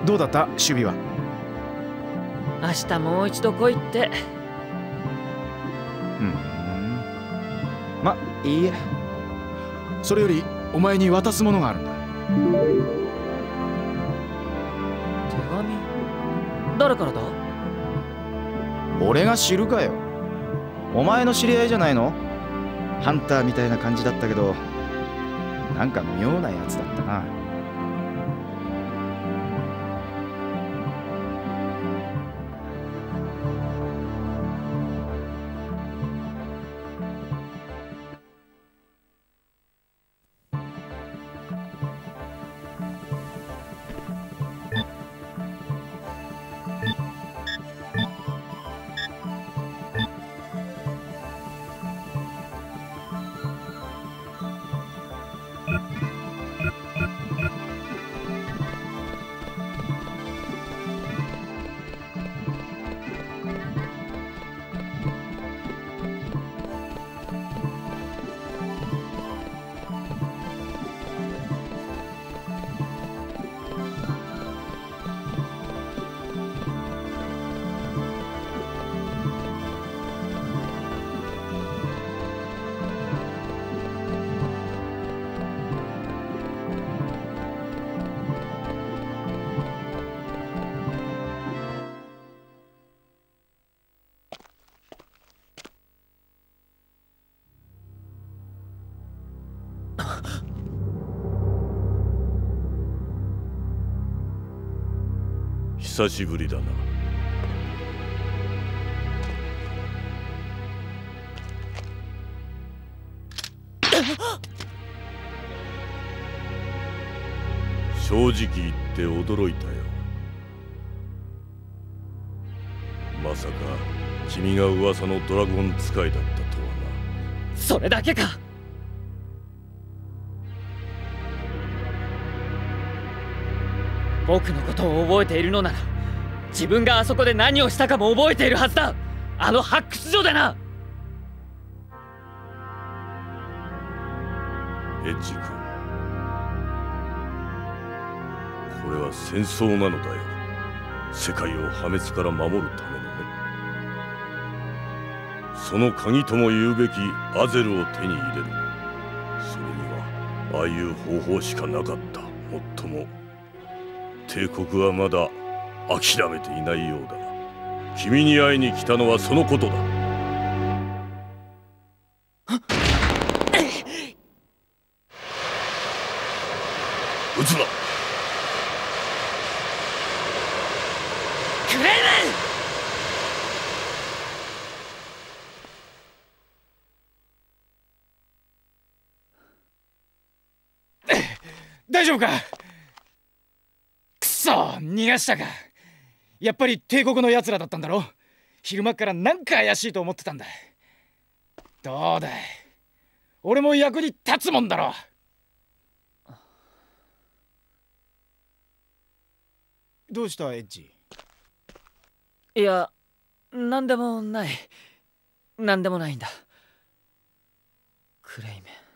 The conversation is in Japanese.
どうだった守備は？ 明日もう一度来いって。 ま、いいえ。それよりお前に渡すものがあるんだ。 手紙？誰からだ？ 俺が知るかよ。お前の知り合いじゃないの？ハンターみたいな感じだったけど、なんか妙なやつだったな。 久しぶりだな。正直言って驚いたよ。まさか君が噂のドラゴン使いだったとはな。 それだけか。僕のことを覚えているのなら、自分があそこで何をしたかも覚えているはずだ。あの発掘所でな。 エッジ君、これは戦争なのだよ。世界を破滅から守るためのね。その鍵とも言うべきアゼルを手に入れる。それにはああいう方法しかなかった。もっとも帝国はまだ諦めていないようだ。君に会いに来たのはそのことだ。撃つな。 クレイメン！大丈夫か？くそ、逃がしたか。やっぱり帝国のやつらだったんだろ。昼間からなんか怪しいと思ってたんだ。どうだい、俺も役に立つもんだろ。どうしたエッジ？ いや、なんでもない。なんでもないんだ。クレイメン。